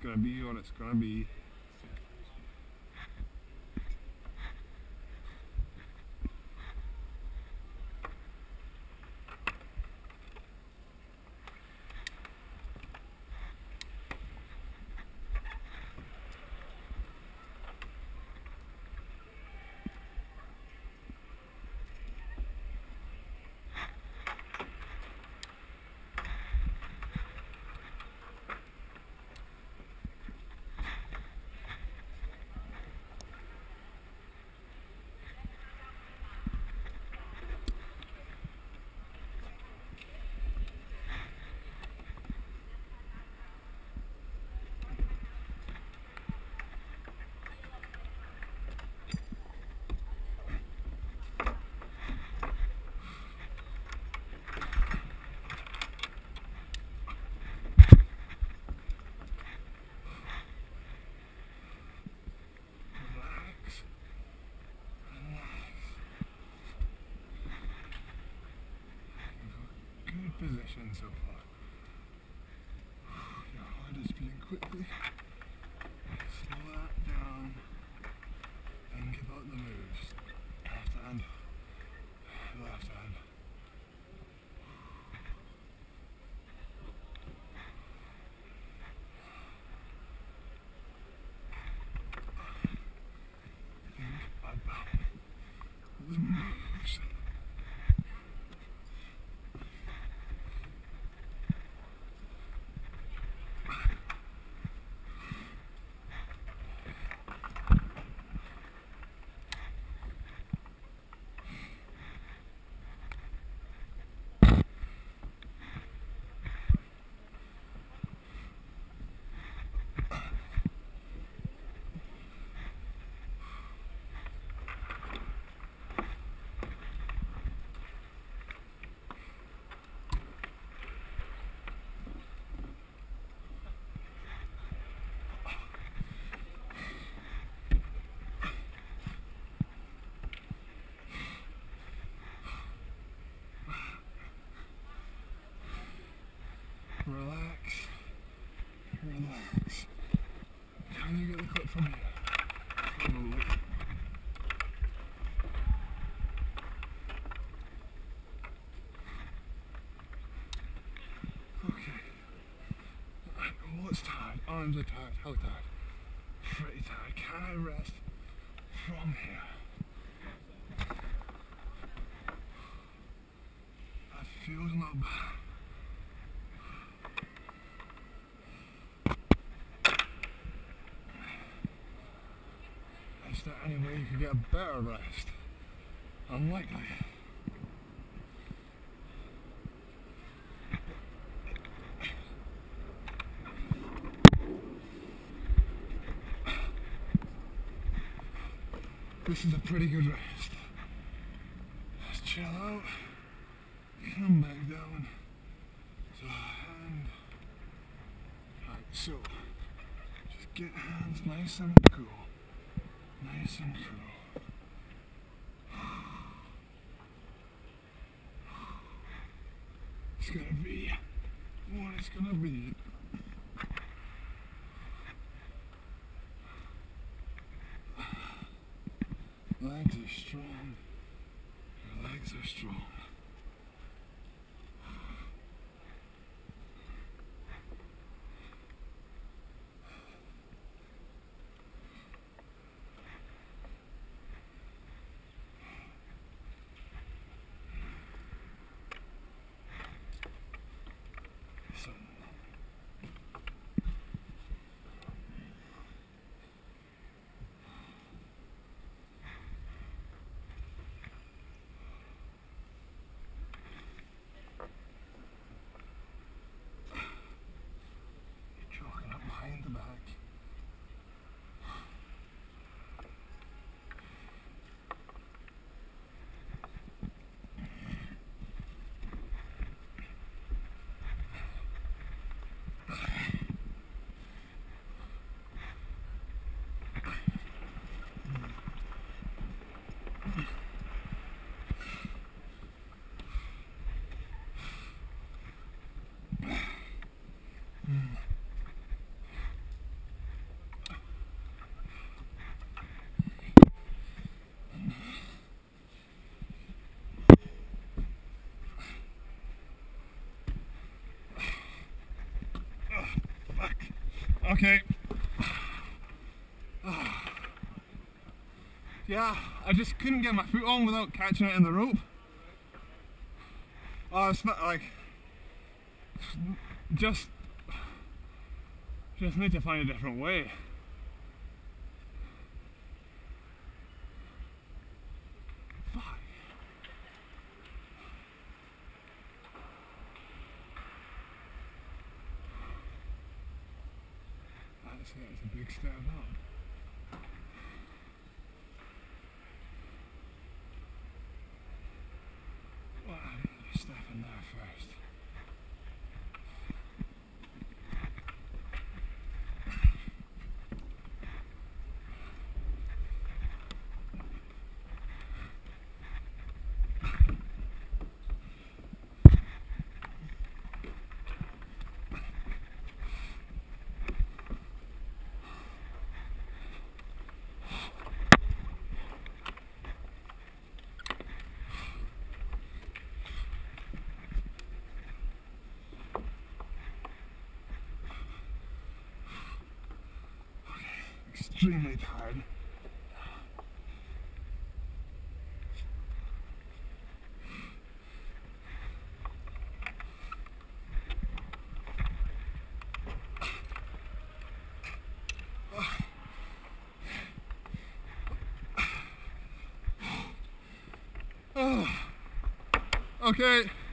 gonna be what it's gonna be. Position so far. Your heart is beating quickly. Slow that down and give out the moves. Left hand, left hand. Think about the moves. Relax, relax. Can you get the clip from here? Probably. Okay. What's tired? Arms are tired. How tired? Pretty tired. Can I rest from here? That feels not bad. Is there any way you could get a better rest? Unlikely. This is a pretty good rest. Just chill out, come back down to a hand. Right, so just get hands nice and cool. Nice and cool. It's gonna be what it's gonna be. Legs are strong. Your legs are strong. Okay. Yeah, I just couldn't get my foot on without catching it in the rope. Oh, it's not like... Just need to find a different way. Fuck. That's a big step up. Well, I'm gonna step in there first. Extremely tired. Okay.